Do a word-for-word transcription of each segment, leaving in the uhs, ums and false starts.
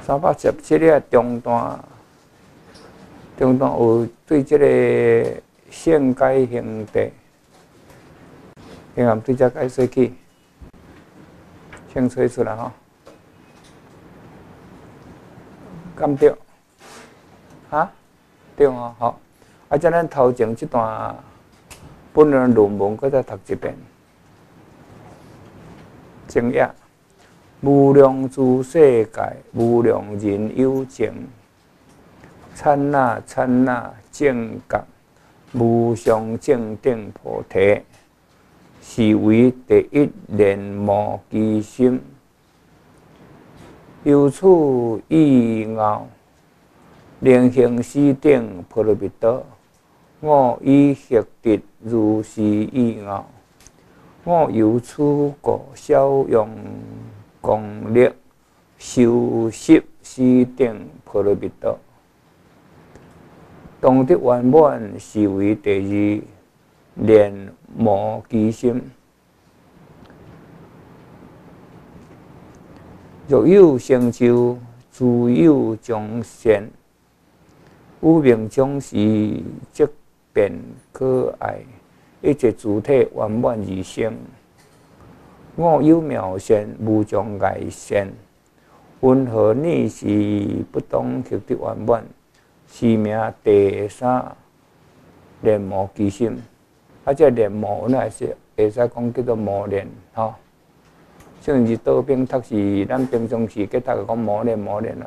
三百十七个中段，中段有对这个性解兄弟，因为对这解说起，先吹出来吼，敢对？啊，对哦，好。啊，即咱头前这段本来论文，搁再读一遍。正业，无量诸世界，无量人有情，刹那刹那正觉，无上正等菩提，是为第一念无机心。由此以后，灵行四等波罗蜜多，我以获得如是以后，我由此故小用功力，修习四等波罗蜜多，当得圆满，是为第二念无机心。若有成就，自有彰显。有名种是即便可爱，一切主体圆满而生。我有妙善，无障碍善。云何你是不当获得圆满？是名第三念无机心。啊，这念无呢是会使讲叫做无念吼。像是倒边读是咱平常时给大家讲无念无念啊，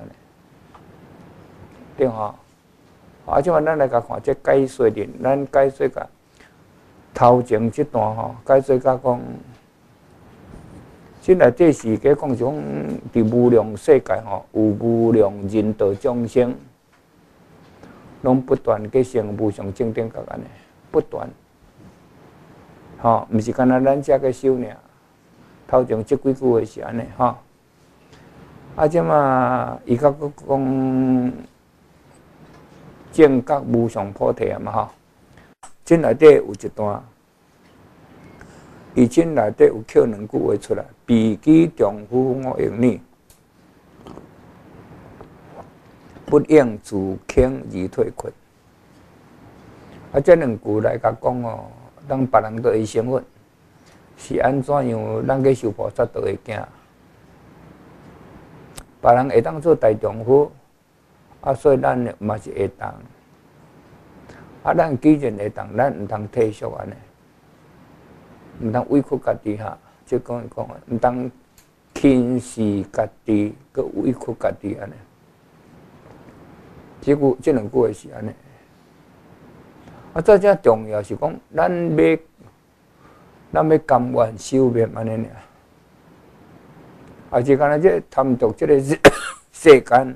对吼。啊，即摆咱来甲看这解说的，咱解说甲头前这段吼，解说甲讲，即内底是个讲种伫无量世界吼，有无量人道众生，拢不断去成无上正等觉安尼，不断，吼，毋是干那咱遮个修尔。头前即几句话是安尼吼，啊，即嘛伊甲佫讲正觉无上菩提啊嘛吼，这内底有一段，伊这内底有扣两句话出来：彼己丈夫我应你，不应自轻而退困。啊，这两句来甲讲哦，当别人都会生活。是安怎样？咱去修菩萨道会行，别人会当做大丈夫，啊，所以咱嘛是会当。啊，咱既然会当，咱毋通退缩安尼，毋通委屈家己哈。即讲讲，毋通轻视家己，佮委屈家己安尼。即句即两句话是安尼。啊，再正重要是讲，咱要。咱要甘愿修灭安尼尔，啊，是干那这贪图这个世间，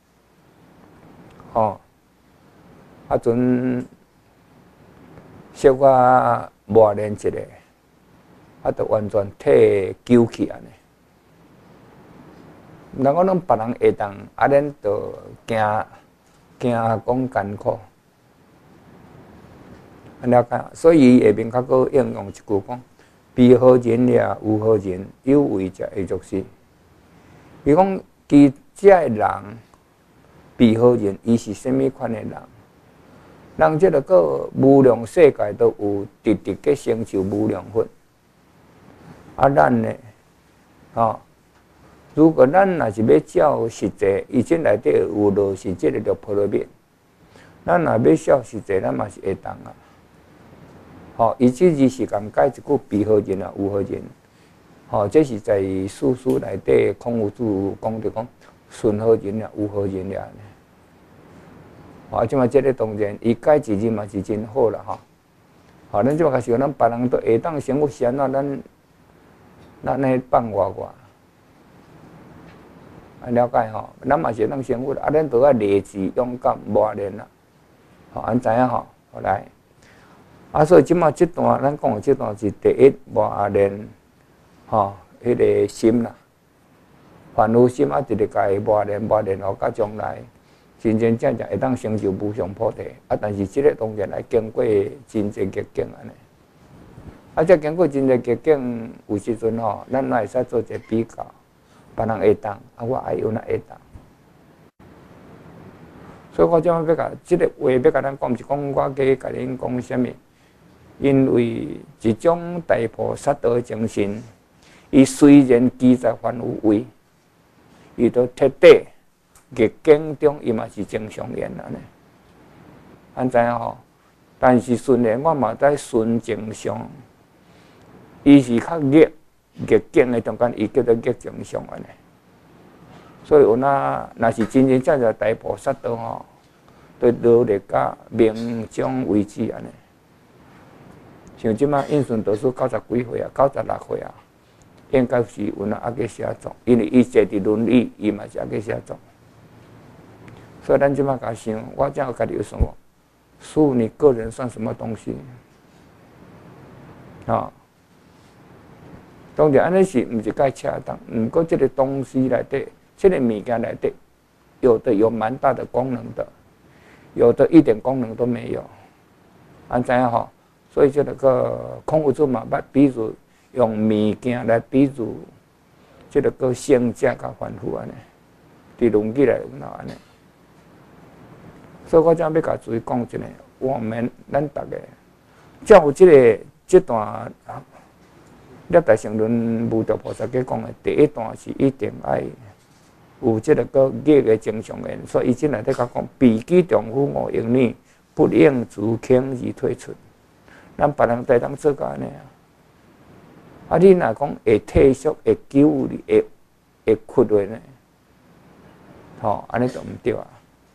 吼、哦，啊，阵小可磨练一下，啊，就完全退休去安尼。若讲咱别人会当，啊，咱就惊惊讲艰苦。了解，所以下面较佫应用一句讲：彼何人也？有何人？有为者会作事。伊讲，其这个人，彼何人？伊是甚物款的人？人这个个无量世界都有直直去成就无量佛。啊，咱呢，哦，如果咱若是要照实际，伊这内底有落是这个叫波罗蜜。咱若要照实际，咱嘛是会当啊。吼，伊即字是共解一句彼何人啊，有何人？吼，这是在史书内底孔夫子讲着讲，顺何人啊，有何人呀？吼，即嘛这个当然，伊解一字嘛是真好啦，吼。吼，咱即嘛开始，咱别人都会当生活是安怎，咱咱来放外外，啊了解吼，咱嘛是当生活，啊，咱都要励志勇敢磨练啦，吼，安知影吼？好来。啊，所以即马即段咱讲的即段是第一磨练，吼，迄个心啦，烦恼心啊，直直家己磨练磨练，后到将来真真正正会当成就无上菩提。啊，但是即个当然来经过真济逆境安尼。啊，即经过真济逆境，有时阵吼，咱会使做一个比较，别人会当，啊，我爱有那会当。 所以我怎要甲即个话要甲咱讲，是讲我加甲恁讲啥物？因为一种大菩萨道精神，伊虽然居在凡夫位，伊都彻底逆境中，伊嘛是正常人安尼。安知影吼？但是顺然我嘛在顺正常，伊是较逆逆境的中间，伊叫做逆正常安尼。所以有那若是真真正正大菩萨道吼，对努力甲命中为止安尼。像即马应顺导师九十几岁啊，九十六岁啊，应该是有那阿个写作，因为伊坐伫轮椅，伊嘛是阿个写作。所以咱即马甲想，我怎有家己有什么？叔，你个人算什么东西？啊，当然安尼是毋是介恰当？毋过这个东西内底，这个物件内底，有的有蛮大的功能的，有的一点功能都没有。安知影吼？所以这个孔夫子嘛，捌比如用物件来比如，这个个圣者甲凡夫安尼，伫论语内有哪安尼？所以我怎要甲注意讲一下，我们咱大家，照有这个这段《六大乘论》无著菩萨给讲的第一段是一定爱有这个个业的正常人，所以伊进来在甲讲，避己重夫我应你，不应自轻而退出。咱别人在当做个安尼啊，啊你若讲会退缩、会救你、会会屈落呢，吼，安尼就毋对啊。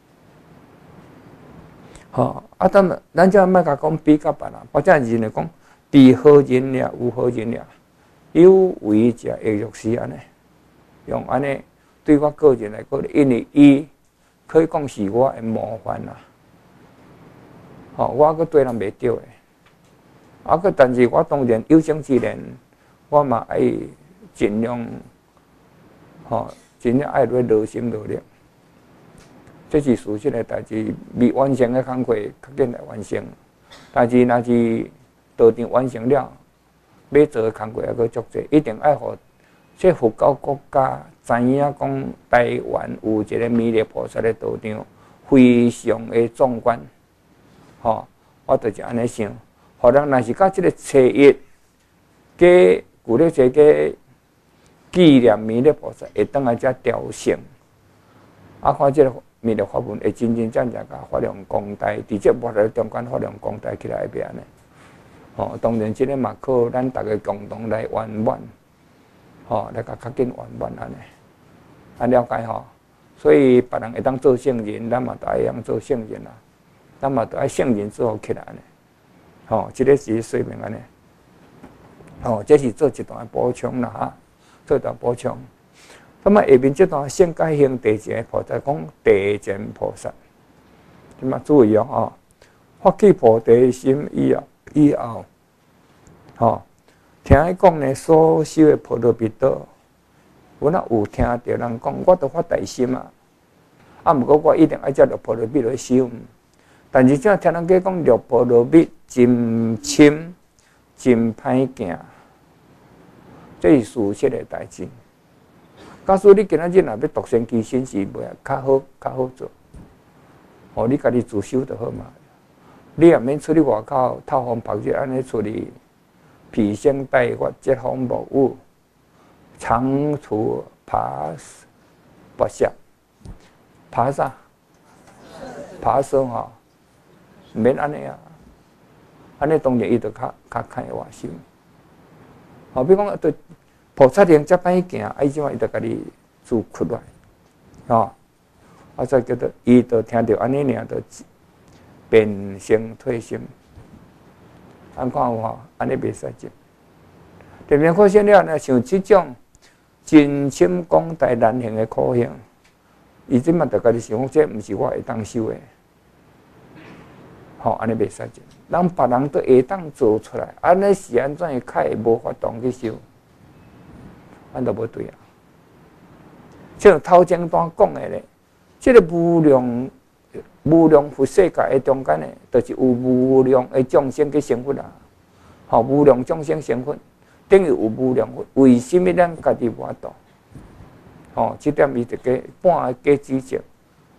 吼，啊，当然，咱则莫甲讲比较别人，或者人来讲，比好人了，有好人了，有为者会若是安尼，用安尼对我个人来讲，因为伊可以讲是我的模范啦。吼，我阁对人袂对的，啊个，但是我当然有生之年，我嘛爱尽量，吼，尽量爱来劳心劳力。这是事实的代志，未完成的工课较紧来完成。但是若是道场完成了，要做的工课还阁足济，一定爱互这佛教国家知影讲台湾有一个弥勒菩萨的道场，非常的壮观。吼、哦，我就是安尼想，互人若是甲即个初一，给古历节个纪念弥勒菩萨，会当来遮雕像，啊，看即、這个。弥勒法门会真真正正甲发扬光大，伫这末日中间发扬光大起来会变呢？吼，当然，即个嘛靠咱大家共同来圆满，吼，来甲较紧圆满安尼，安了解吼。所以别人会当做圣人，咱嘛都爱当做圣人啦，咱嘛都爱圣人之后起来呢。吼，即个是说明安尼。吼，这是做一段补充啦哈，做一段补充。那么下面这段先改行地前菩萨讲地前菩萨，咁啊注意哦，哦，发起菩提心以后，以后，吼，听伊讲呢，所修的菩提密道，我若有听到人讲，我都发大心啊，啊，毋过我一定爱照着菩提密来修，但是正听人家讲着菩提密真深，真歹行，这是事实的代志。假使你今仔日若要独善其身是袂较好，较好做。哦，你家己自修就好嘛。你也免出去外口透风曝日，安尼出去披星戴月、遮风沐雨、长途爬跋涉、爬啥？爬山吼，免安尼啊。安尼当然伊就较较开外心。好，比如讲对。菩萨行遮歹行，啊，伊即摆伊就家己自屈来，吼，啊，再叫做伊就听到安尼尔，就变心退心，安看有吼，安尼袂使做。地面可现了呢，像即种真心广大难行的苦行，伊即摆就家己想讲，这毋是我会当修的，吼，安尼袂使做。人别人都会当做出来，安尼是安怎会较会无法当去修？咱都无对啊！像头前段讲的咧，这个无量无量佛世界的中间呢，就是有无量的众生去成佛啊！吼，无量众生成佛，等于有无量佛。为什么咱家己无法度？吼，这点伊一个半个指责。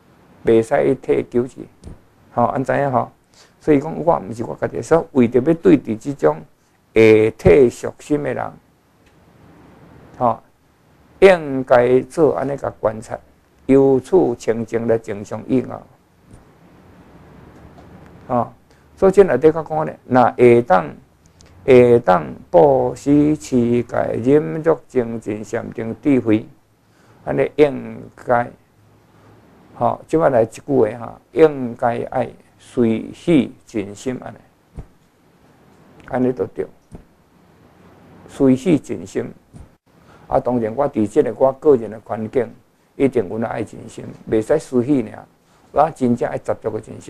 袂使退休去，吼、哦，安知影吼？所以讲，我毋是我家己说，为着要对峙即种下体属性的人，吼、哦，应该做安尼个观察，由此清净来正常应啊，吼。所以这内底较讲咧，若下当下当布施、持戒、忍辱、精进、禅定、智慧，安尼应该。好，即摆来一句话哈，应该爱随喜尽心安尼，安尼就对。随喜尽心，啊，当然我伫即个我个人的环境，一定有那爱尽心，袂使随喜尔，我真正爱执着个尽心。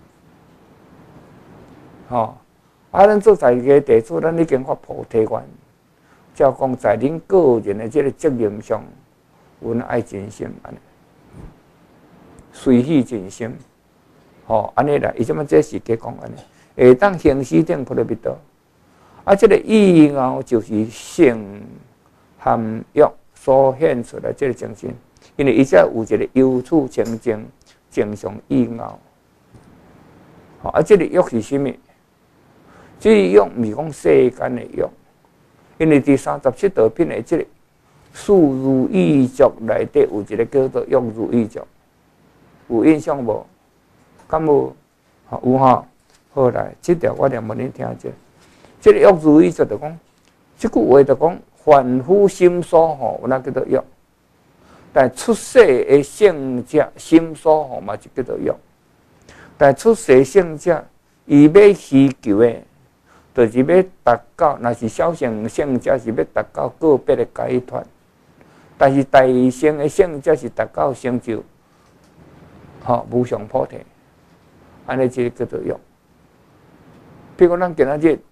吼，啊，咱做在个地主，咱已经发菩提愿，照讲在恁个人的即个责任上，有那爱尽心安尼。随喜尽心，吼、哦，安尼啦，伊即么这是加讲安尼，下当行施顶菩提密道，啊，这个意奥就是性含欲所显出来这个精神，因为伊只有一个由此清净正常意奥，吼、啊，这个欲是啥物？这个欲毋是讲世间的欲，因为第三十七道品的这个四如意足内底有一个叫做欲如意足。有印象无？敢有？有哈。好来，这条我连问你听者。这个欲如意就着讲，这句话就讲凡夫心所吼，有那叫做欲。但出世的圣者心所吼嘛，就叫做欲。但出世圣者，伊要需求的，就是要达到，若是小乘圣者是要达到个别的解脱，但是大乘的圣者是达到成就。吼，无上菩提，安尼即个叫做欲。譬如咱今仔日，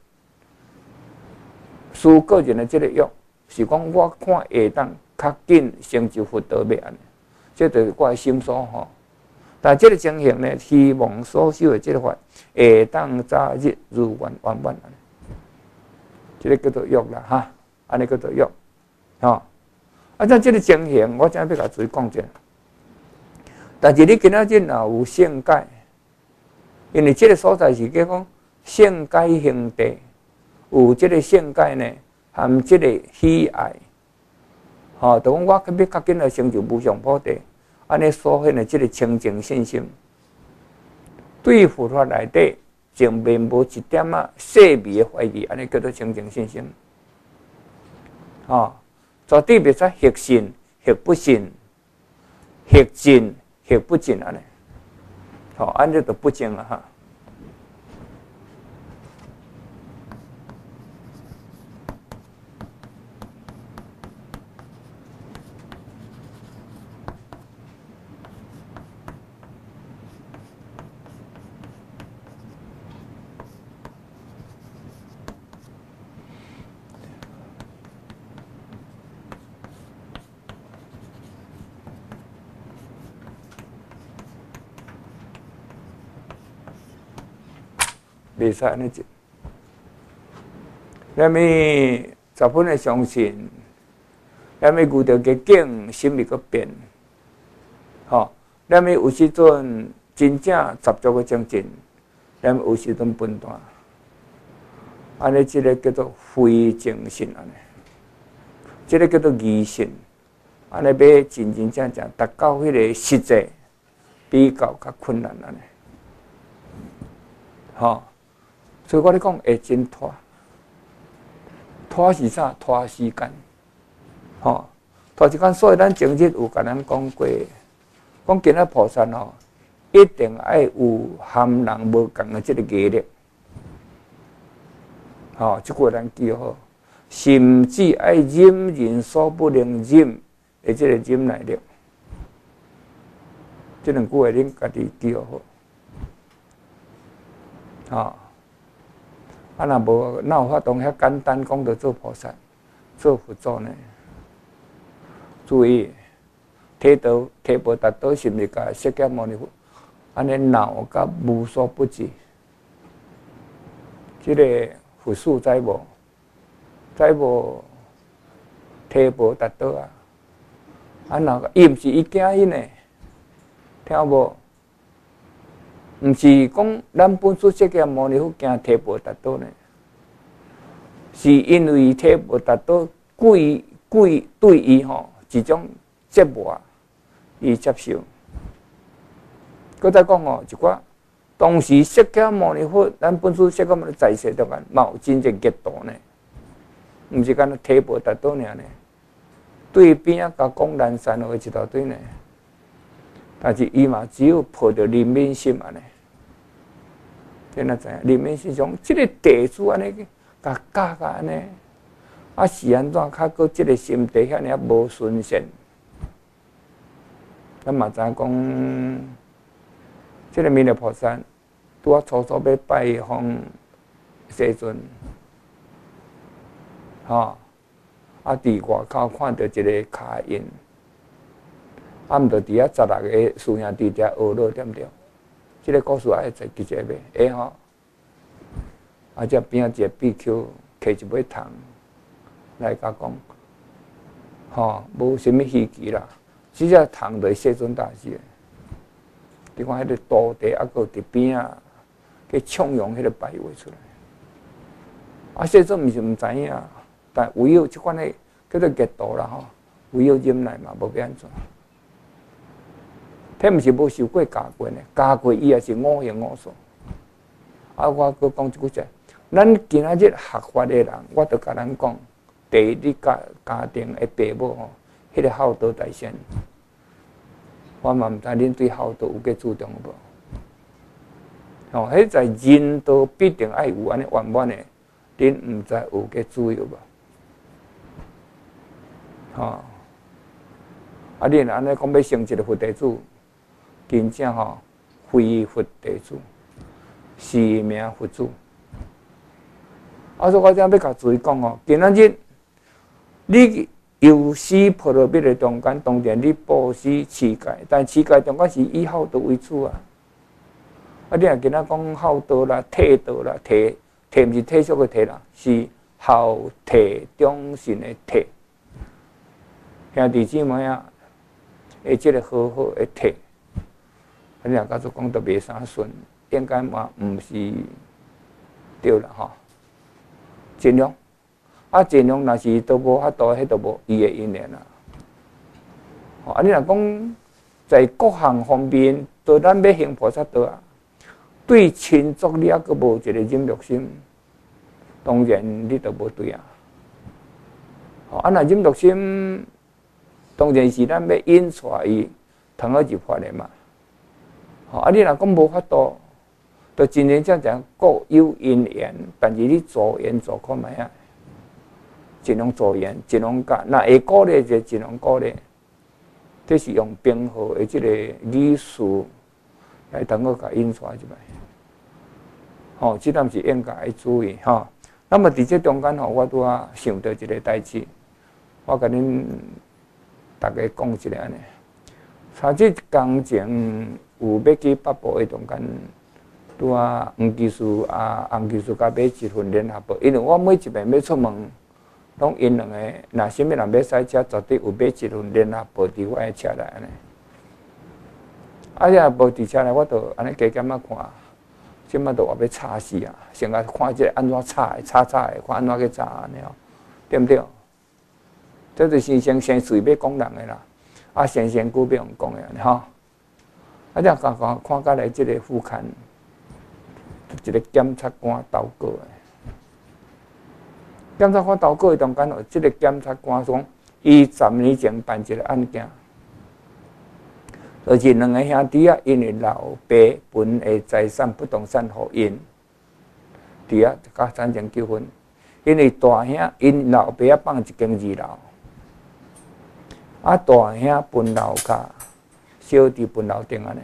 思个人的即个欲，是讲我看下当较紧成就佛道要安尼，这就是我的心所吼。但即个情形呢，希望所修的即个法，下当早日如愿圆满安尼，即个叫做欲啦哈，安尼叫做欲，吼。啊，像即个情形，我怎要甲注意讲者？但是你今仔日若有圣解，因为这个所在是叫讲圣解兄弟，有这个圣解呢，含这个喜爱，吼、哦，就讲我要较紧来成就无上菩提，安尼所显的这个清净信心，对佛法内底前面无一点啊细微的怀疑，安尼叫做清净信心，吼、哦，绝对袂使或信或不信，或信。或不净安尼，吼，安尼就不净了哈。袂使安尼做，咱咪十分的相信，咱咪遇到个境，心里个变，吼，咱咪有时阵真正执着个精进，咱有时阵分断，安尼即个叫做非正信安尼，即个叫做疑信，安尼要真真正正达到迄个实际，比较较困难安尼，吼。所以我咧讲会真拖，拖是啥？拖时间，吼，拖时间。所以咱前日有甲咱讲过，讲今仔菩萨吼，一定爱有含人无共的即个毅力，吼，即句咱记好，甚至爱忍人所不能忍的即个忍耐力，即两句话恁家己记好，吼。啊，若无哪有法度遐简单讲着做菩萨、做佛祖呢？注意，体道、体无达到，是毋是甲释迦牟尼佛安尼闹甲无所不至？即、这个佛事知无？知无？体无达到啊！啊，那伊毋是伊惊伊呢？听无？ 毋是讲咱本书设计模拟法惊体无达到呢，是因为体无达到，故意故意对伊吼一种折磨，伊接受。搁再讲哦，一寡当时设计模拟法，咱本书设计模拟在世中间，嘛有真正激度呢，毋是干那体无达到尔呢。对边啊，甲讲南山话一大堆呢，但是伊嘛只有抱着怜悯心安尼。你哪知影？怜悯心从即个地主安尼甲教甲安尼，啊是安怎较搁即个心地遐尔无顺善？咱嘛知影讲，即个弥勒菩萨拄啊初初要拜访世尊，吼。啊！伫外口看到一个卡因，啊，毋着伫遐十六个师兄弟遮学乐，对毋对？即、这个故事爱再记者袂？会吼？啊，遮边仔一个比丘摕一尾糖来甲讲，吼，无啥物稀奇啦，即只糖就是世尊大师。你看迄个土地，啊，搁伫边仔去唱咏迄个bài位出来，啊，世尊毋是毋知影。但唯有即款诶叫做激度啦吼，唯有忍耐嘛，无要安怎？迄毋是无受过教过呢，教过伊也是五行五素。啊，我搁讲一句者，咱今仔日学法诶人，我著甲咱讲，第一你家家庭诶爸母吼，迄个孝道大先。我嘛毋知恁对孝道有计注重无？吼，迄在人道必定爱有安尼圆满诶，恁毋知有计注意无？吼、哦，啊！你若安尼讲要成一个佛弟子，真正吼非佛弟子，是名佛子。啊，所以我这样要甲注意讲吼，今仔日你有施婆罗蜜的中间，当然你布施乞丐，但乞丐中间是以孝道为主啊。啊，你若今仔讲孝道啦、摕道啦、摕摕毋是体恤的摕啦，是孝摕忠信的摕。兄弟姊妹啊，会即个好好的摕，啊，你若假做讲都袂啥顺，应该嘛毋是对啦吼。尽量，啊尽量若是都无法度，迄都无伊的因缘啦。吼，啊，你若讲在各项方面，对咱要行菩萨道啊，对亲族你还阁无一个忍辱心，当然你都无对啊。吼，啊，若忍辱心。当然是咱要引带伊通好入法的嘛。吼，啊，你若讲无法度，就真正正讲各有因缘，但是你助缘助看卖啊，尽量助缘，尽量教，那会鼓励就尽量鼓励。这是用平和的这个语术来通好甲引带入来。吼，这点是应该要注意吼。那么伫这中间吼，我拄啊想到一个代志，我甲恁。大家讲一下呢，差这工程有要去北部的中间，拄啊黄技术啊洪技术甲买一份联合报，因为我每一遍要出门，拢因两个，若啥物人要赛车，绝对有买一份联合报伫我的车内安尼。啊，这无伫车内，我著安尼加减啊看，即摆著话要查死啊，先来看这安怎查的，查查的，看安怎去查安尼哦，对毋对？这就是先先随要讲人的啦，啊，先先古要用讲的吼。啊，这刚刚看下来，这个副刊，一个检察官投稿的。检察官投稿的中间哦，这个检察官讲，伊十年前办一个案件，就是两个兄弟啊，因为老爸分的财产不动产互因，伫啊甲产生纠纷，因为大兄因老爸啊放一间二楼。啊，大兄分楼骹，小弟分楼顶安尼。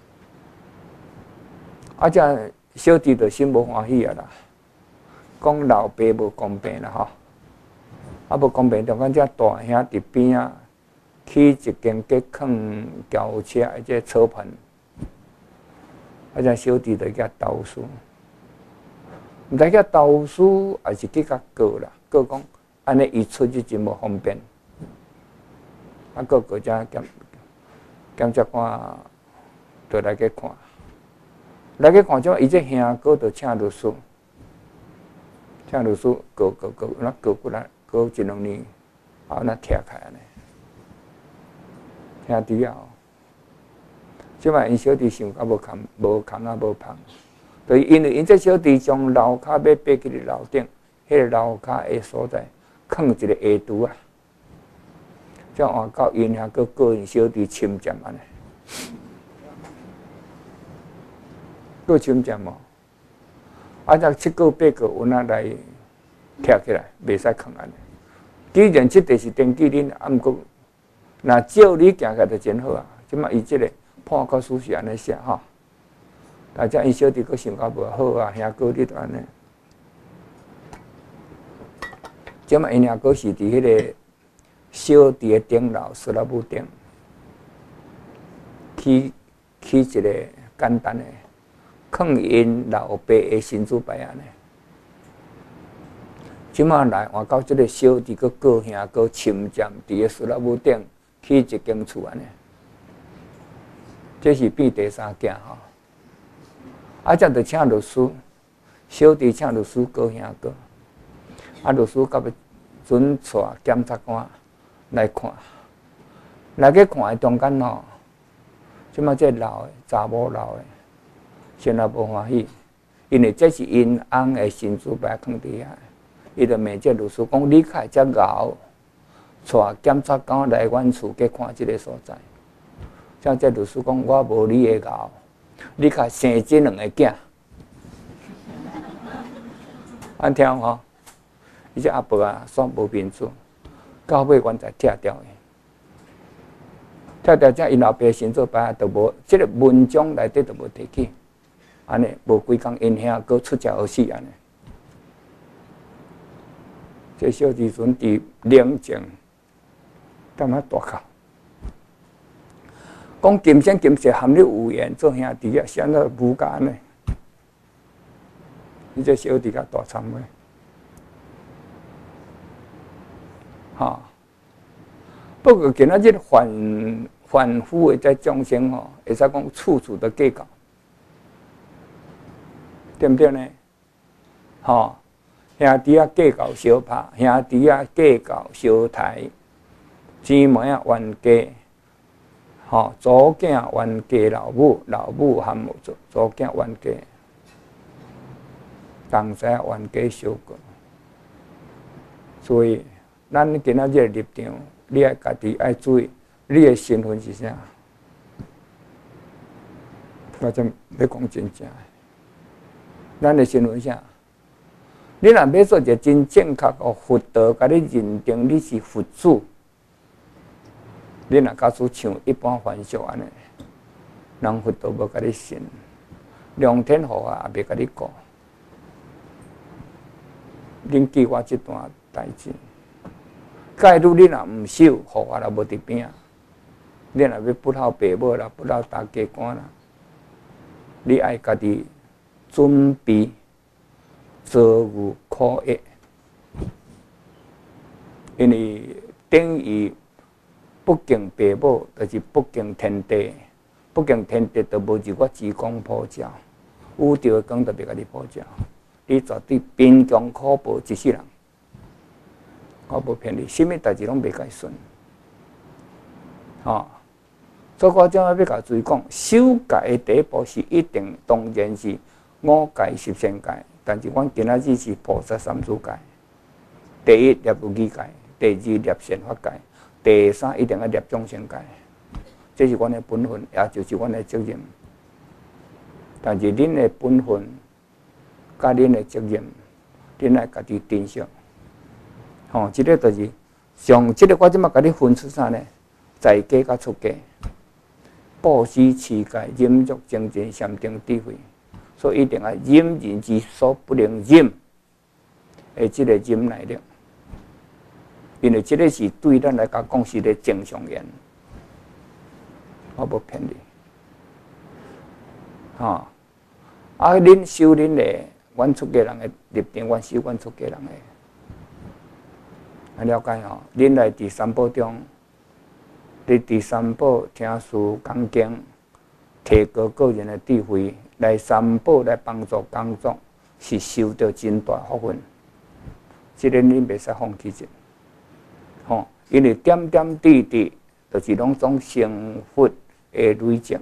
啊，这小弟就心无欢喜啊啦，讲老爸无公平啦吼。啊，无公平，中间这大兄伫边啊，起一间隔坑轿车的这车棚，啊，这小弟就甲投诉，毋知甲投诉还是去甲告啦，告讲安尼伊出入真无方便。啊，个国家检检察官就来去看， 来去看种，伊这兄哥就请律师，请律师告告告，那告过来，告一两年，啊，那拆开安尼，兄弟啊！即摆因小弟想甲无空，无空啊，无芳。就是因为因这小弟将楼骹要爬去楼顶，迄个楼骹的所在，放一个下厨啊，这换到因遐个个因小弟侵占安尼。个侵占无，啊！则七个八个有哪来拆起来，袂使放安尼。既然即地是登记恁，啊，毋过若照你行起来就真好啊。即马伊即个判决书是安尼写吼，大家因小弟佫想较无好啊，兄哥你都安尼。即马因兄哥是伫迄个小弟的顶楼苏拉姆顶起起一个简单的。放因老爸的神主牌安尼，即马来换到即个小弟个个兄个侵占伫个苏拉姆顶起一间厝安尼，这是变第三件吼。啊，则着请律师，小弟请律师个兄个，啊，律师甲要准带检察官来看，来去看的中间吼，即马这老的查某老的。先也无欢喜，因为这是因翁的神主牌放伫遐，伊就问这律师讲：你开遮熬，带检察官来阮厝去看即个所在。像这律师讲：我无你的熬，你较生这两个囝。安听吼，伊这阿伯啊，煞无面子，到尾阮才拆掉的。拆掉这因老爸神主牌都无，即个文章内底都无提起。安尼无几工，因兄佫出家而死安尼。这小弟阵伫冷静，干嘛大哭？讲今生今世含你有缘做兄弟啊，显得无甲安尼。你这小弟甲大惨诶，哈！不过今仔日反反复诶在众生吼，会使讲处处的计较。对不对呢？吼、哦，兄弟啊计较相拍，兄弟啊计较相抬，姊妹啊冤家，吼、哦，祖囝冤家老母，老母含祖祖囝冤家，同齐冤家相过。所以，咱今仔日立场，你爱家己爱注意，你的身份是啥？我真要讲真正。咱的身份啥？你若要做一个真正确的佛道，甲你认定你是佛祖，你若假使像一般凡俗安尼，人佛道无甲你信，良天护法也袂甲你顾，恁记我这段代志。假如你若毋守，护法也无伫边啊。你若要不孝爸母啦，不孝大家官啦，你爱家己。准备遭遇苦役，因为等于不敬父母，就是不敬天地，不敬天地，就无如我济公普照，有着讲就别甲你普照，你绝对贫穷苦薄一世人，我无骗你，什么代志拢袂甲顺，吼。所以我怎啊要甲注意讲，修戒的第一步是一定，当然是。五戒十善戒，但是阮今仔日是菩萨三祖戒。第一念有义戒，第二念善法戒，第三一定要念众生戒。这是阮的本分，也就是阮的责任。但是恁的本分，甲恁的责任，恁爱家己珍惜。吼、哦，这个就是上，这个我即马甲你分出啥呢？在家甲出家，布施、持戒、忍辱、精进、禅定、智慧。所以一定要忍人之所不能忍，诶，即个忍耐力，因为即个是对咱来讲讲是个正常言，我无骗你，吼、哦，啊，恁修恁的，阮出家人的立场，阮修阮出家人的，啊，了解吼，恁来伫三宝中，伫第三宝听书讲经，提高个人的智慧。 来三宝来帮助工作，是受到真大福分。这个你袂使放弃者，吼，因为点点滴滴就是拢种成佛的累积。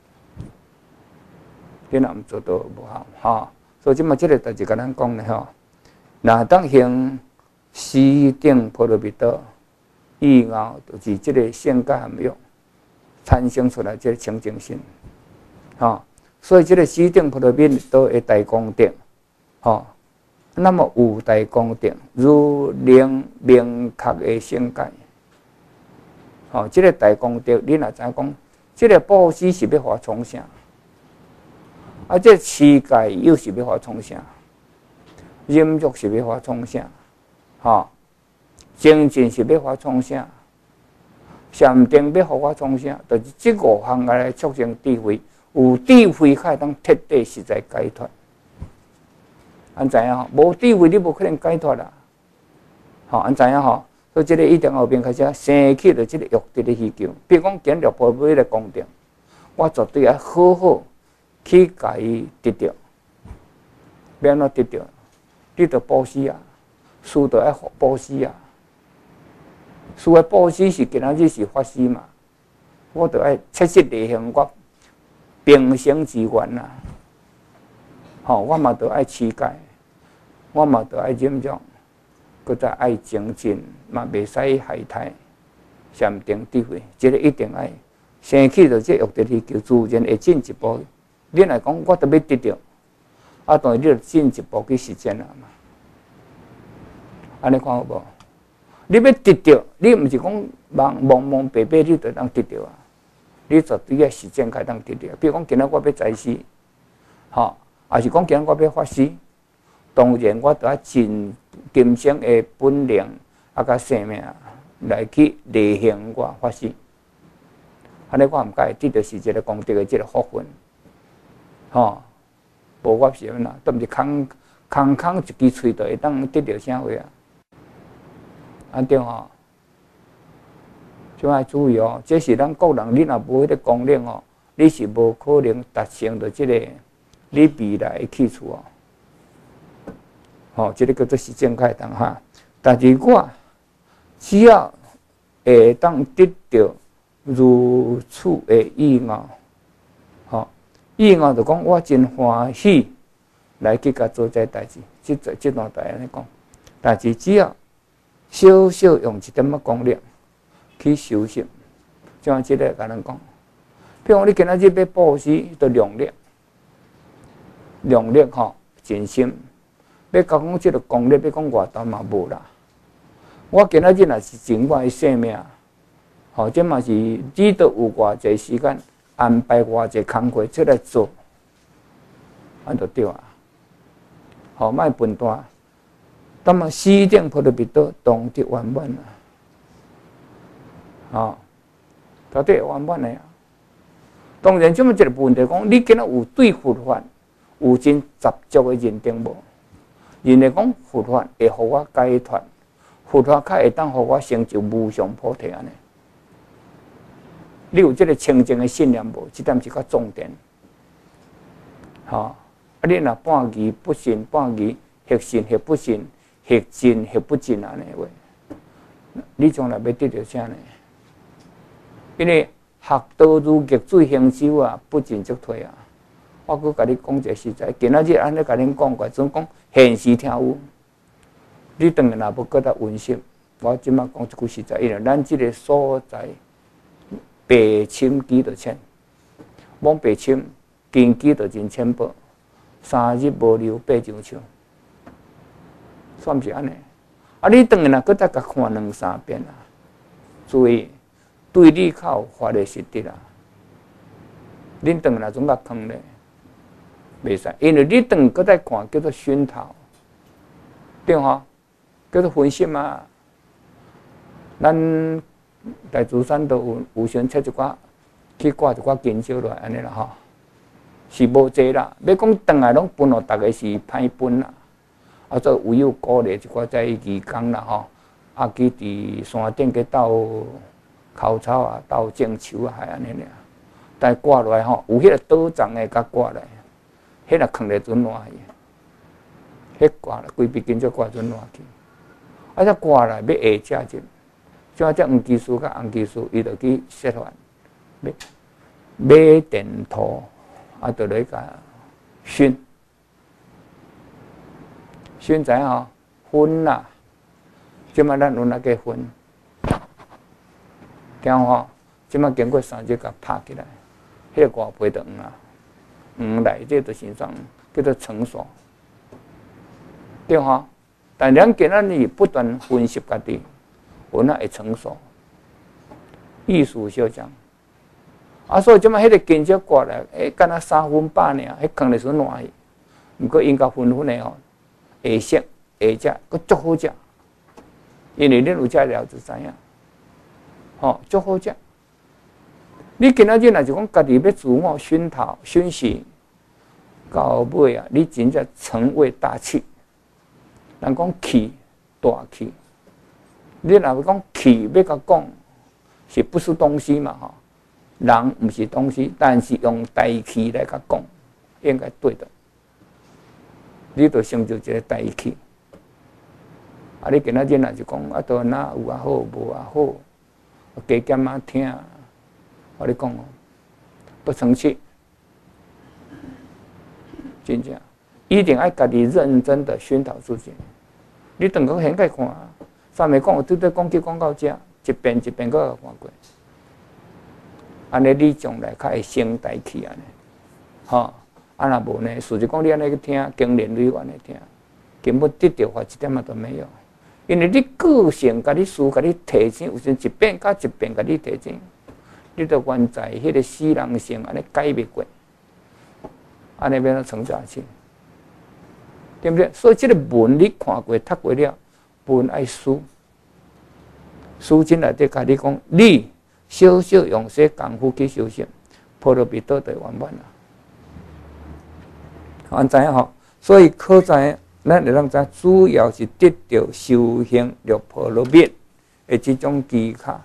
你若毋做到无效，吼，所以即嘛，即个代志甲咱讲咧吼，若当行四顶波罗蜜多以后，就是即个性格含用产生出来即个清净心，吼，所以即个四顶波罗蜜多的大功德，吼，那么有大功德，如明明确的性界，吼，即个大功德，你若知影讲，即个布施是要发从啥？啊，这持戒又是要发从啥？忍辱是要发从啥？吼，精进是要发从啥？禅定要互我从啥？就是这五项来促成智慧，有智慧才会当彻底实在解脱。安知影吼？无智慧你无可能解脱啦。吼，安知影吼？所以这个一定后边开始生起着这个欲得的需求。比如讲，今日宝贝来讲着，我绝对要好好。去甲伊得到，要安怎得到？你着布施啊，书着爱布施啊。书的布施是今仔日是法师嘛，我着爱切实履行我平生之愿啦。吼，我嘛着爱持戒，我嘛着爱忍辱，搁再爱精进，嘛袂使害太，禅定智慧，这个一定爱生起着这欲得需求，自然会进一步。你来讲，我特别得到，啊，当然你就进一步去实践啦嘛。安尼看好无？你要得到，你毋是讲茫茫茫白白你就当得到啊？你绝对要实践才当得到。比如讲，今仔我要财施，吼，也是讲今仔我要法施，当然我着要尽今生的本领啊，甲生命来去履行我法施。安尼我毋介，这就是一个功德的这个福分。吼，无我是安那，都毋是空空空一支喙，就会当得到啥货啊？安对吼，就爱注意哦。这是咱个人，你若无迄个功能哦，你是无可能达成到这个你未来的去处哦。吼，这个叫做是正确当哈。但是我只要会当得到如此的意外，吼。以后就讲，我真欢喜来去甲做这代志，即即段代安尼讲。但是只要小小用一点仔功力去修行，像即个甲咱讲，比如你今仔日要布施，要量力，量力吼，真心。要讲即个功力，要讲外头嘛无啦。我今仔日若是尽我的生命，吼，这嘛是只得有偌济时间。安排偌济工课出来做，安就对啊。好，莫笨蛋。那么四顶波罗蜜多当得圆满啊，好，绝对圆满的啊。当然，这么一个问题讲，你今仔有对佛法有真十足的认定无？认为讲佛法会互我解脱，佛法较会当互我成就无上菩提安尼。你有这个清净的信念无？这点是较重点。吼、哦，啊，你若半疑不信，半疑或信或不信，或信或不信安尼话，你将来要得到啥呢？因为学道如逆水行舟啊，不进则退啊。我搁甲你讲一个实在，今仔日安尼甲恁讲过，总讲现实听有。你当然若要搁较温习，我即摆讲一句实在，因为咱即个所在。白深几就浅，往白深近几就真浅薄，三日无流八上秋，算是安尼。啊，你当然啦，搁再甲看两三遍啦，注意对你较有法的实质啦。恁当然总甲坑咧，袂使，因为你当搁再看叫做熏陶，对吼，叫做分析嘛，咱。大珠山都有有先切一寡，去挂一寡金蕉落来安尼啦吼，是无济啦。要讲转来拢分互逐个是歹分啦，啊，做唯有鼓励一寡在义工啦吼，啊，去伫山顶去斗口草啊，斗种树啊，系安尼俩。但挂落来吼，有迄个倒丛的甲挂来， 迄若放咧准烂去，迄挂了规笔根就挂准烂去，啊，则挂来要下食入，像只黄技术甲红技术，伊就去切换，买买电土，啊，就来甲熏，熏知影吼，熏啦，即摆咱有那个熏，听吼，即摆经过三日甲拍起来，迄个挂皮就黄啊，黄内底就是种叫做成熟，对吼。但咱今仔日不断分析家己，阮啊会成熟，艺术小将。啊，所以即摆迄个金色挂来，诶，敢若三分饱尔，迄放咧时阵烂去。毋过因甲分分的吼，会熟会食，佫足好食。因为恁有食了就知影，吼，足好食。你今仔日若是讲家己要自我熏陶、熏习，到尾啊，你真正成为大器。人讲气大气，你若要讲气要甲讲，是不是东西嘛？吼，人毋是东西，但是用大气来甲讲，应该对的。你着成就一个大气。啊，你今仔日若是讲啊，都哪有啊好，无啊好，加减啊听，我你讲哦，不成器，真正。一定要家己认真的熏陶自己。你当个现界看，上面讲对对讲起讲到这，一遍一遍个看过。安尼你将来较会升大气安尼，吼。啊若无呢，事实讲你安尼去听，经年累月安尼听，根本得到法一点仔都没有。因为你个性甲你思，甲你提升，有时一遍甲一遍甲你提升，你着原在迄个死人性安尼改袂过，安尼变做成大器。对不对？所以这个文你看过、读过了，文爱书，书进来底甲你讲，你小小用些功夫去修行，波罗蜜多得圆满啦。安知影吼？所以可知，咱会当知，主要是得到修行六波罗蜜的这种技巧。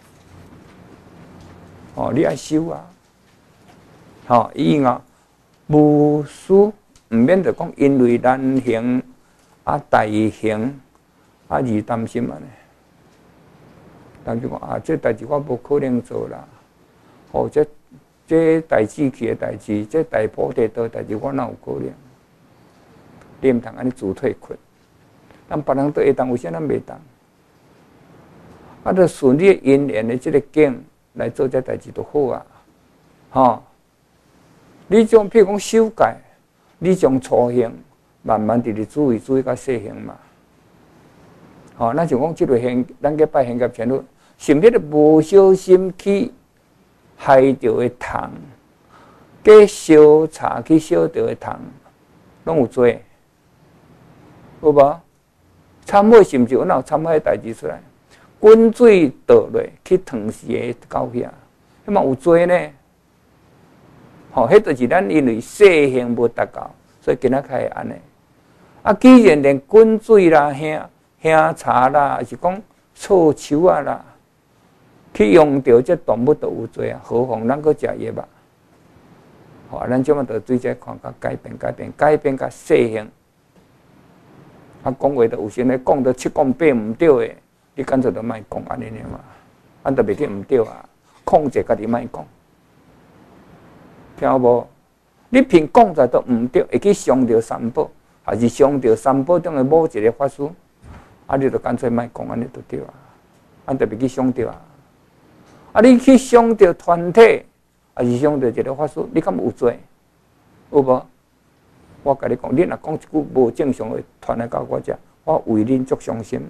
哦，你爱修啊，吼，以后无书。毋免着讲，因为难行啊、大行啊而担心安尼。担心讲啊，这代志我无可能做啦。哦，这这代志去的代志，这大菩提道代志，我哪有可能？你毋通安尼自退困。咱别人都会当，为啥咱袂当？啊，着顺你的因缘的这个境来做这代志就好啊。吼，你种譬如讲修改。你从初行慢慢直直注意注意到细行嘛，吼，咱就讲即个行，咱去拜行甲前路，甚至无小心去害着的虫，去烧茶去烧着的虫，拢有做，有无？参尾是毋是有哪有参尾代志出来？滚水倒落去烫死的狗遐，迄嘛有做呢？吼，迄就是咱因为细行无达到，所以今仔开会安尼。啊，既然连滚水啦、香香茶啦，还是讲臭树啊啦，去用着这动物都有做啊，何况咱搁食药啊？吼，咱即马着对这看甲改变、改变、改变甲细行。啊，讲话着有时咧讲到七讲八毋对诶，你干脆着莫讲安尼尔嘛，咱着袂去毋对啊，控制家己莫讲。听无？你凭讲在都毋对，会去伤着三宝，还是伤着三宝中的某一个法师？啊，你就干脆莫讲安尼就对啊，咱特别去伤着啊。啊，你去伤着团体，还是伤着一个法师？你敢有做？有无？我甲你讲，你若讲一句无正常的传来到我遮，我为恁足伤心。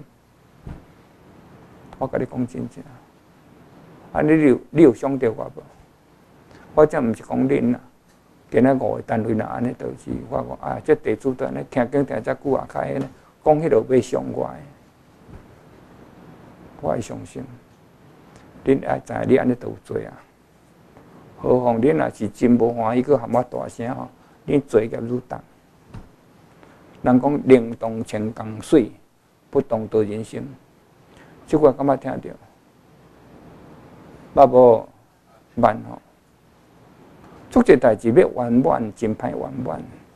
我甲你讲真正，啊，你有你有伤着我无？我这毋是讲恁啦，今仔五个单位若安尼，就是我讲啊，这地主都安尼听讲听遮久啊，开呢讲迄落要伤我的，我会伤心。恁爱知你安尼都有做啊，何况恁若是真无欢喜，佮含我大声吼，恁做业愈重。人讲灵动千江水，不动得人心。即句感觉听着，捌无慢吼？做这代志要圆满，真歹圆满。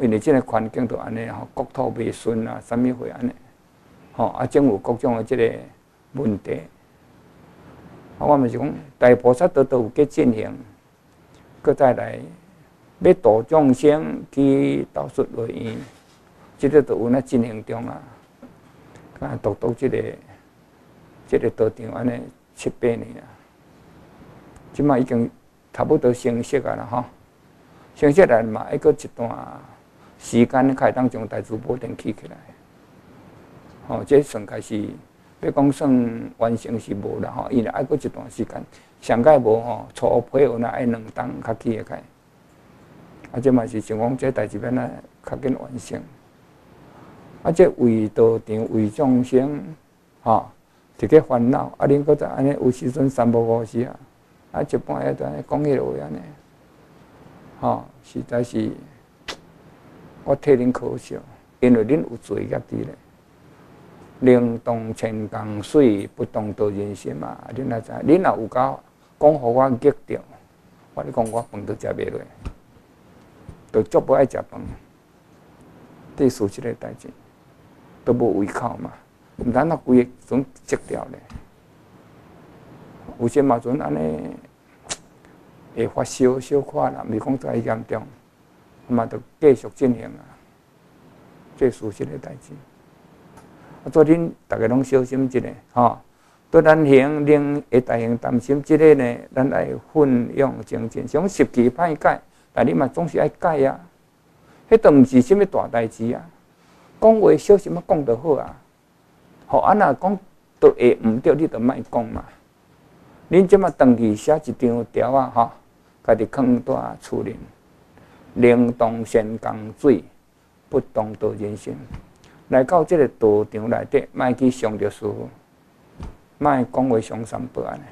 因为即个环境就安尼吼，国土未顺啊，啥物会安尼，吼啊，政府各种的即个问题，啊，我嘛是讲，大菩萨都都有去进行，搁再来要度众生去导出落院，即个都有那进行中啊，啊，读读即个即个道场安尼七八年啊，即马已经差不多成熟啊啦吼，成熟来嘛，还搁一段时间开当将大珠宝殿起起来，吼，这算开始。要讲算完成是无啦吼，因为爱过一段时间，上届无吼，初配有那爱两冬较起个开，啊，这嘛是想讲这代志要那较紧完成，啊，这为道场为众生，吼，一个烦恼，啊，恁搁再安尼有时阵三不五时啊，啊，一半夜就安尼讲迄落话安尼，吼，实在是我替恁可惜，因为恁有罪业伫咧。灵动千江水，不动道人心嘛。恁也知，恁若有甲讲互我激着，我咧讲我饭都食袂落，都足不爱食饭。这事即个代志，都无胃口嘛。毋通那规个总急掉咧。有些嘛阵安尼会发烧小可啦，毋是讲太严重，嘛着继续进行啊。这事即个代志。啊，做恁大家拢小心一下，吼。对咱行令会大行担心，即个呢，咱爱奋勇精进。像习气歹改，但你嘛总是爱改啊。迄都毋是什么大代志啊。讲话小心啊，讲就好啊。吼，啊若讲都会毋对，你就莫讲嘛。恁即马登去写一张条啊，吼，家己放在厝里。灵动仙江水，不动道人心。来到这个道场内底，莫去伤着师父，莫讲话伤三宝安尼，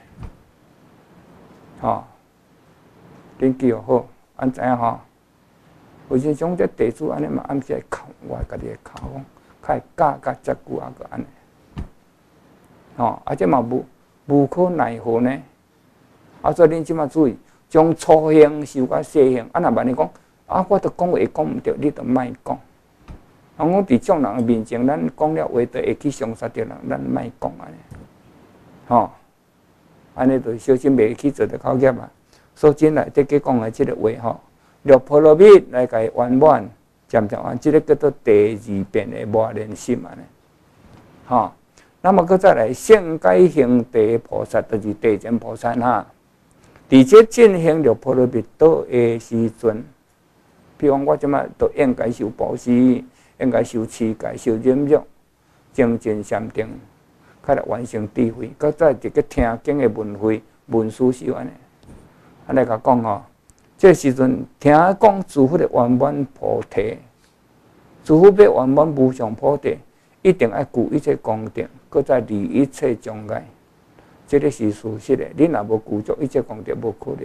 吼，恁记好，安知影吼？有时种这地主安尼嘛，暗时会哭，我家己会哭讲，较会教甲遮久啊个安尼，吼，啊这嘛无无可奈何呢？啊，所以恁即马注意，将粗行修甲细行，啊若万一讲，啊我都讲话会讲毋对，你都莫讲。人讲伫众人面前，咱讲了话，就会去伤杀着人，咱莫讲安尼，吼，安尼就小心袂去做着口业啊。所以进来底去讲的即个话吼，六波罗蜜来甲伊圆满，渐渐完，即个叫做第二遍的磨练心安尼，吼。那么，佮再来圣解行地菩萨，就是地前菩萨哈。伫这进行六波罗蜜倒的时阵，比如讲我即马都应该受布施。应该修持戒、修忍辱、精进禅定，开来完成智慧。搁再一个听经的文会、文书修安尼，安尼甲讲吼，这时阵听讲诸佛的圆满菩提，诸佛要圆满无上菩提，一定要具一切功德，搁再离一切障碍。这个是事实的，你若无具足一切功德，无可能。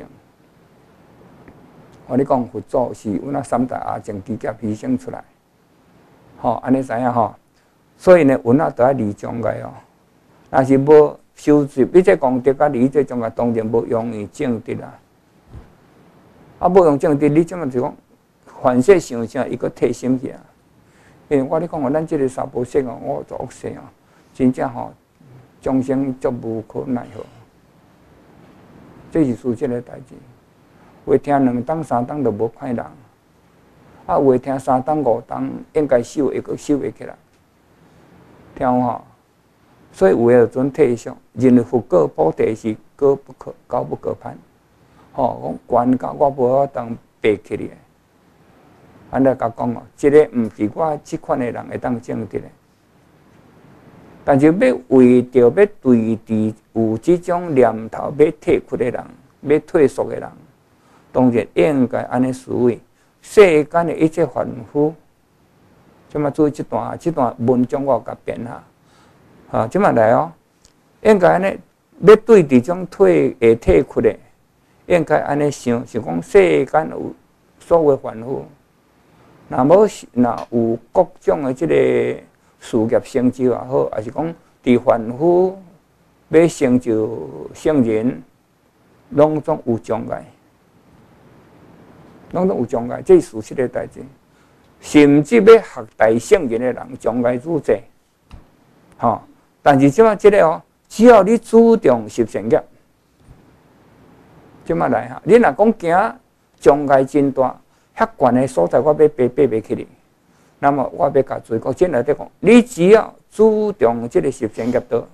我咧讲佛祖是有那三大阿僧祇劫牺牲出来。吼，安尼知影吼，所以呢，阮啊都要离障碍哦。若是无修习一切功德，甲离这障碍，当然无用于正德啦。啊，无用正德，你即么就讲凡事想啥，伊个提升去啊。因为我咧讲哦，咱即个娑婆世哦，我做恶事哦，真正吼，众生足无可奈何。这是事实的代志。会听两当三当都无歹人。啊，有诶听三当五当，应该修会个修会起来，听有吼。所以有诶就准退休，认为佛果菩提是果不可高不可攀，吼，讲悬到我无法当爬起来。安尼甲讲哦，即个毋是我即款诶人会当证得诶。但是要为着要对治有即种念头要退屈诶人，要退缩诶人，当然应该安尼思维。世间的一切凡夫，即马注意这段，这段文章我甲编下，啊，即马来哦，应该安尼要对这种退会退屈的，应该安尼想，是讲世间有所有凡夫，若无若有各种的即个事业成就也好，还是讲伫凡夫要成就圣人，拢总有障碍。拢都有障碍，这是事实的代志。 甚至要学大圣人的人，将该主宰。吼、哦，但是即马即个哦，只要你注重十善业，即马来哈，你若讲行障碍真大，遐悬的所在，我要爬爬袂起哩。那么我要甲诸位讲，内底讲，你只要注重即个十善业道，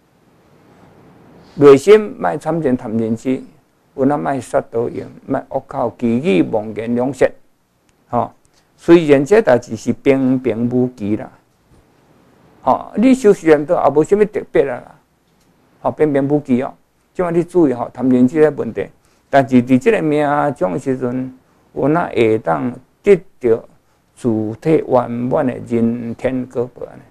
内心莫参禅贪嗔痴，有那莫杀盗淫，莫恶口绮语妄言两舌，吼、哦。虽然这代志是平平无奇啦，吼、哦，你修十善道也无啥物特别啦，吼、哦，平平无奇哦。即摆你注意吼，贪嗔痴个问题，但是伫即个命中时阵，有那会当得到自体圆满的人天果报安尼。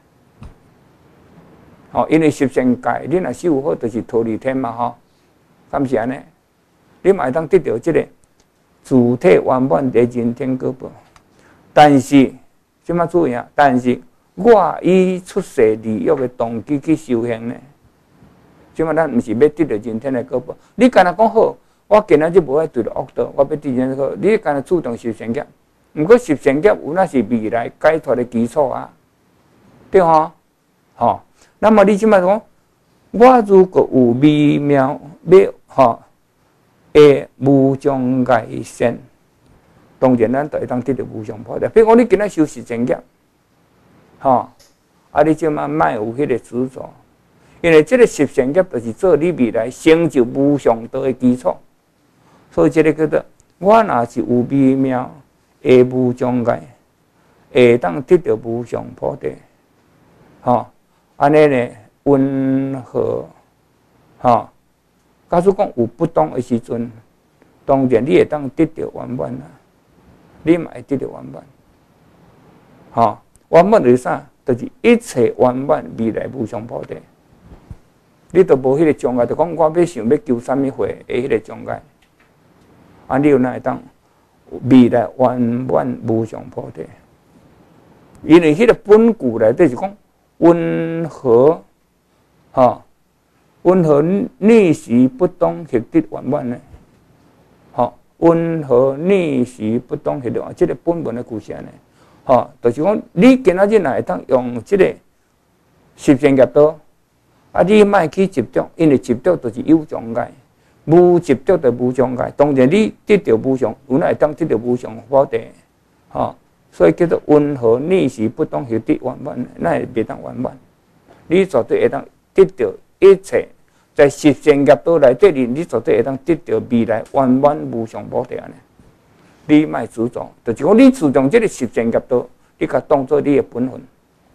吼、哦，因为十善界，你若修好，就是脱离天嘛，吼，敢是安尼？你嘛会当得到即个自体圆满的人天果报。但是，即马注意啊！但是我以出世利欲的动机去修行呢，即马咱毋是要得到人天的果报。你干那讲好，我今仔日无爱对着恶道，我要得人好。你干那主动十善业，毋过十善业有那是未来解脱的基础啊，对吼？吼，那么你即马讲，我如果有微妙要吼的无障碍线。当然，咱就会当得到无上菩提。比如讲，你今仔修十善业，吼，啊，你即马莫有迄个执着，因为即个十善业就是做你未来成就无上道的基础。所以，即个叫做我若是有微妙的无障碍，会当得到无上菩提，吼，安尼呢温和，吼。假使讲有不当的时阵，当然你会当得到圆满啦。你嘛会得到圆满，吼、哦，圆满就是啥？就是一切圆满未来无上菩提。你都无迄个障碍，就讲我要想要求啥物货的迄个障碍，啊，你有哪会当未来圆满无上菩提？因为迄个本句内底是讲温和，吼、哦，温和逆时不当获得圆满呢，吼、哦。温和逆时不当迄个，即个本文的故事呢，吼，就是讲你今仔日若会当用即个十善业道，啊，你莫去执着，因为执着就是有障碍，无执着就无障碍。当然你得到无上，有哪会当得到无上菩提，吼，所以叫做温和逆时不当迄得圆满，那会袂当圆满。你绝对会当得到一切。在十善业道内底，你绝对会当得到未来圆满无上菩提安尼。你莫执着，就是讲你注重这个十善业道，你甲当做你的本分，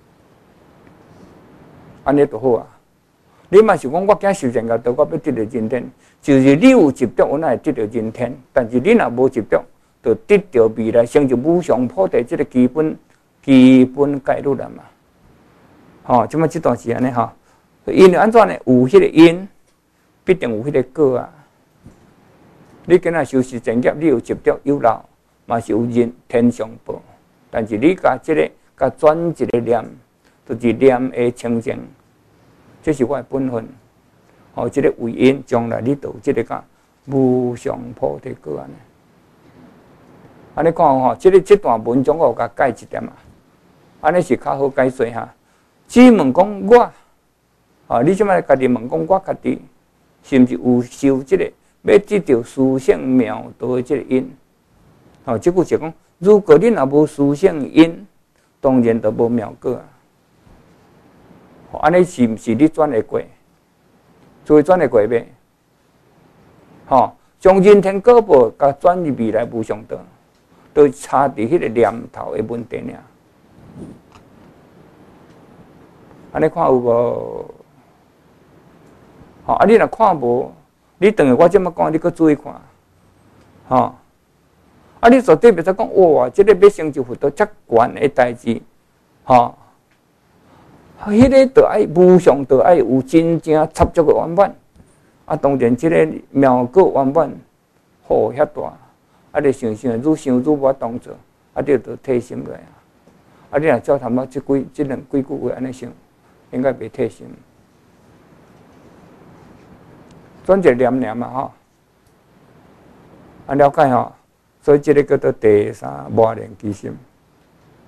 安尼就好啊。你莫是讲我惊十善业道，我要得到人天，就是你有执着，我哪会得到人天？但是你若无执着，就得到未来成就无上菩提这个基本基本概率了嘛。吼、哦，即么这段时间呢？吼，因为安怎呢？有迄个因。必定有迄个果啊！你今仔修十善业，你有执着有漏，嘛是有人天上报。但是你甲即个甲转一个念，就是念的清净，这是我的本分。哦，即、这个为因，将来你有即个甲无上菩提果安尼。安尼看吼，即、这个这段文章我有甲解一点啊，安尼是较好解说哈。只问讲我，啊，你即摆家己问讲我家己。是毋是有修即个要得到殊胜妙道的即个因？吼、哦，即句是讲，如果你若无殊胜因，当然就无妙果啊。哦，安尼是毋是你转会过？所以转会过未？吼、哦，将人天果报甲转入未来无上道，都差伫迄个念头的问题尔。安尼看有无？吼、哦，啊！你若看无，你等下我这么讲，你搁注意看，吼、哦。啊！你绝对袂使讲哇，这个要成就佛道遮悬的代志，吼、哦。迄、那个就爱无上道爱有真正插足的圆满，啊！当然，这个妙果圆满，好遐大，啊！你想想，愈想愈无当做，啊！你就退心来啊！啊！你若照头仔即几、即两几句话安尼想，应该袂退心。转一个念念嘛吼，啊了解吼，所以这个叫做第三磨练其心。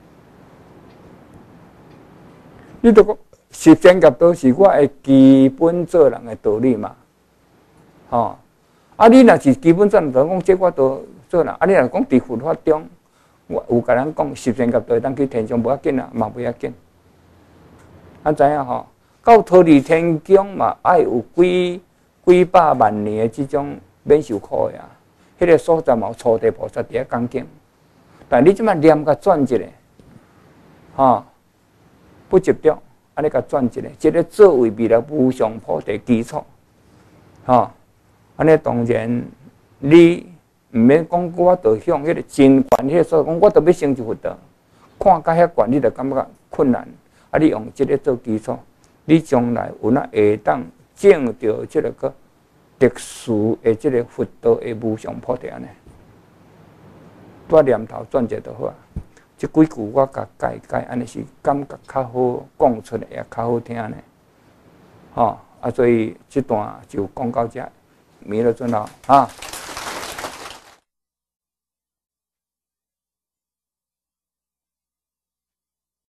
你都讲十善业道是我的基本做人的道理嘛，吼、哦。啊，你若是基本做人，就讲这我都做人。啊，你若讲伫佛法中，我有甲咱讲十善业道会当去天上无要紧啊，嘛不要紧。啊，知影吼？到脱离天宫嘛，爱有几几百万年的这种免受苦的啊。迄个所在嘛，有初地菩萨伫遐讲经。但你即摆念甲转一下，吼、哦，不执着，安尼甲转一下，即个作为未来无上菩提基础，吼、哦。安尼当然，你毋免讲我着向迄个真悬迄个所讲，我着要成就佛道。看甲遐悬，你着感觉困难。啊，你用即个做基础，你将来有哪会当证到即个个特殊的即个佛道的无上菩提安尼？把念头转一就好啊。即几句我甲解解，安尼是感觉较好，讲出来也较好听呢。吼、哦，啊，所以即段就讲到这。弥勒尊老啊。